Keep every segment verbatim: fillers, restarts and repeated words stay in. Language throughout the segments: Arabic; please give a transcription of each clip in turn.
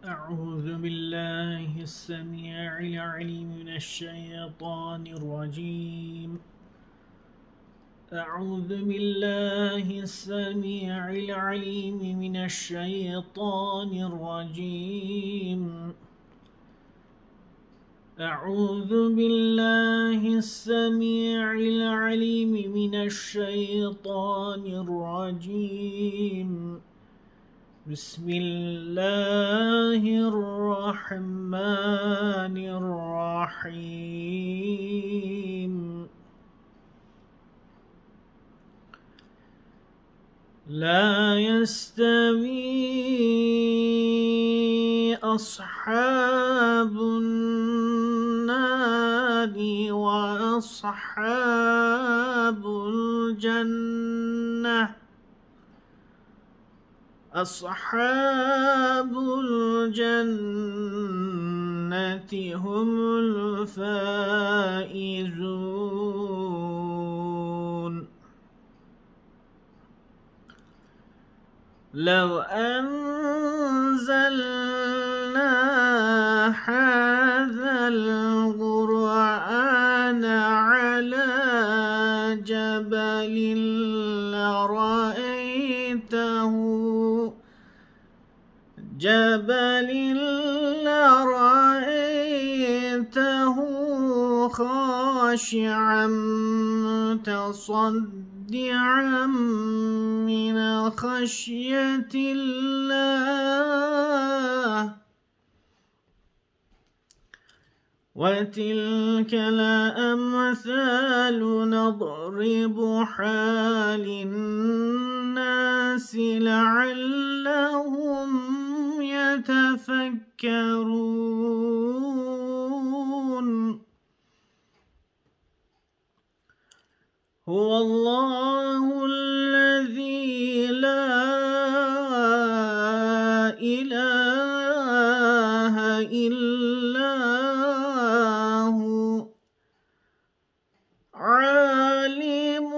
أعوذ بالله السميع العليم من الشيطان الرجيم أعوذ بالله السميع العليم من الشيطان الرجيم أعوذ بالله السميع العليم من الشيطان الرجيم بسم الله الرحمن الرحيم لا يستوي أصحاب النار وأصحاب الجنة أصحاب الجنة هم الفائزون لو أنزلنا هذا القرآن على جبل لرأيته جبل لرأيته خاشعا متصدعا من خشية الله وتلك الأمثال نضربها للناس لعلهم يتفكرون هو الله الذي لا إله إلا هو عالم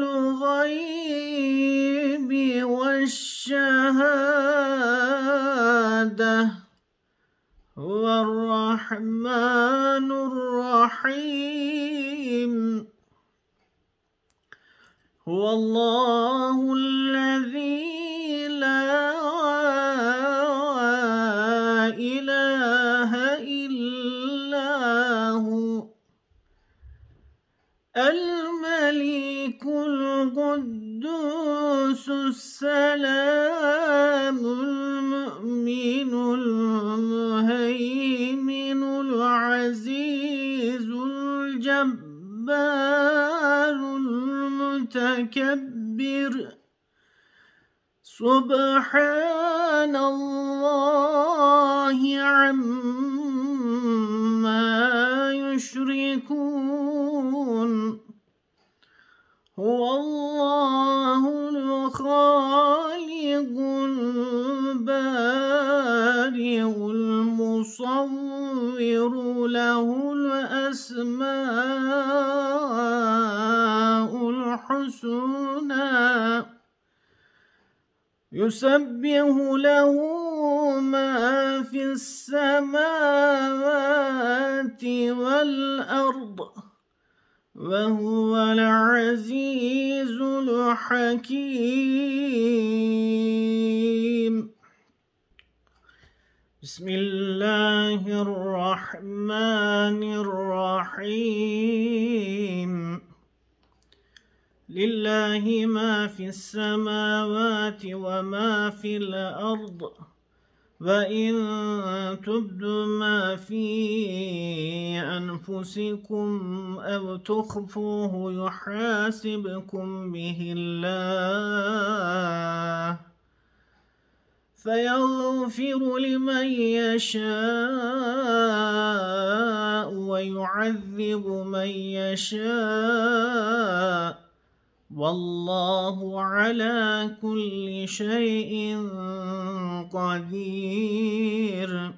الغيب والشهادة هو الرحمن الرحيم هو الله الذي لا إله إلا هو الملك القدوس السلام المؤمن المهيمن العزيز الجبار المتكبر سبحان الله عما يشركون هو الله الخالق البارئ المصور له الأسماء الحسنى يسبح له ما في السماوات والأرض وهو العزيز الحكيم بسم الله الرحمن الرحيم لله ما في السماوات وما في الأرض وإن تبدوا ما في أنفسكم أو تخفوه يحاسبكم به الله فيغفر لمن يشاء ويعذب من يشاء والله على كل شيء قدير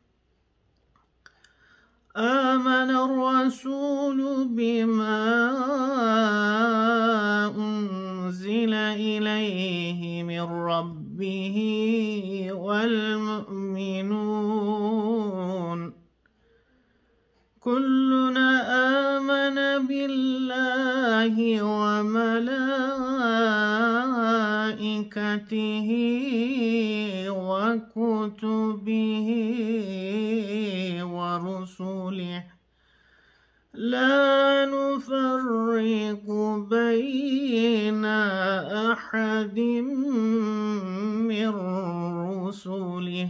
آمن الرسول بما أنزل أنزل إليه من ربه والمؤمنون كلنا آمن بالله وملائكته وكتبه ورسله لا نفرق بين أحد من رسله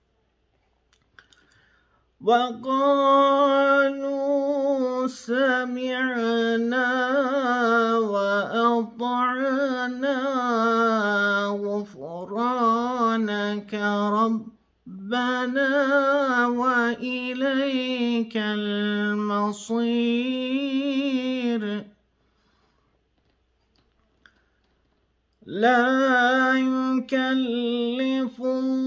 وقالوا سمعنا وأطعنا غفرانك ربنا وإليك المصير لا يكلف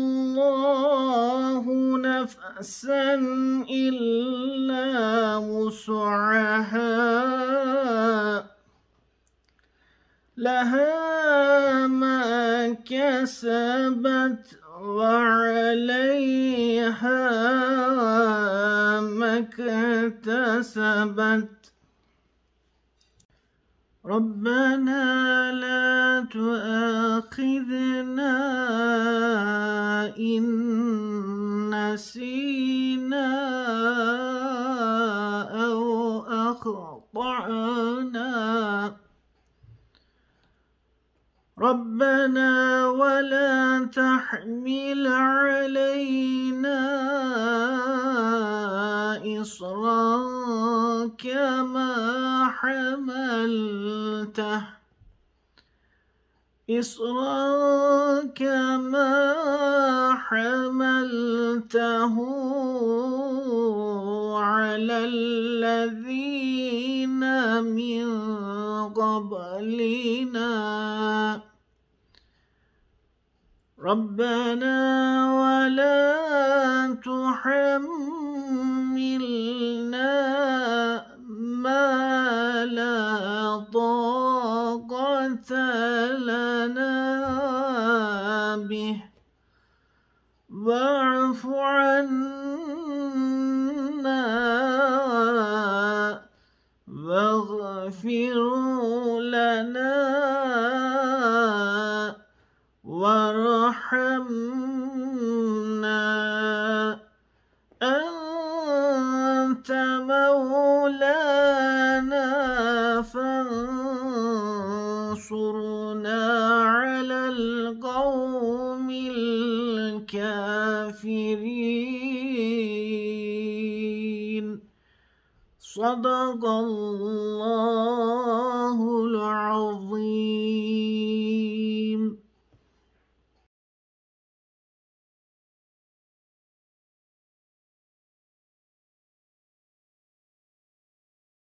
الله نفسا إلا وسعها لها ما كسبت وعليها ما اكتسبت ربنا لا تؤاخذنا إن نسينا أو أخطأنا ربنا ولا تحمل علينا إصرا كما حملته إصرا كما حملته على الذين من قبلنا ربنا ولا تحملنا ما لا طاقة لنا به واعف عنا واغفر لنا وارحمنا أنت مولانا فانصرنا على القوم الكافرين صدق الله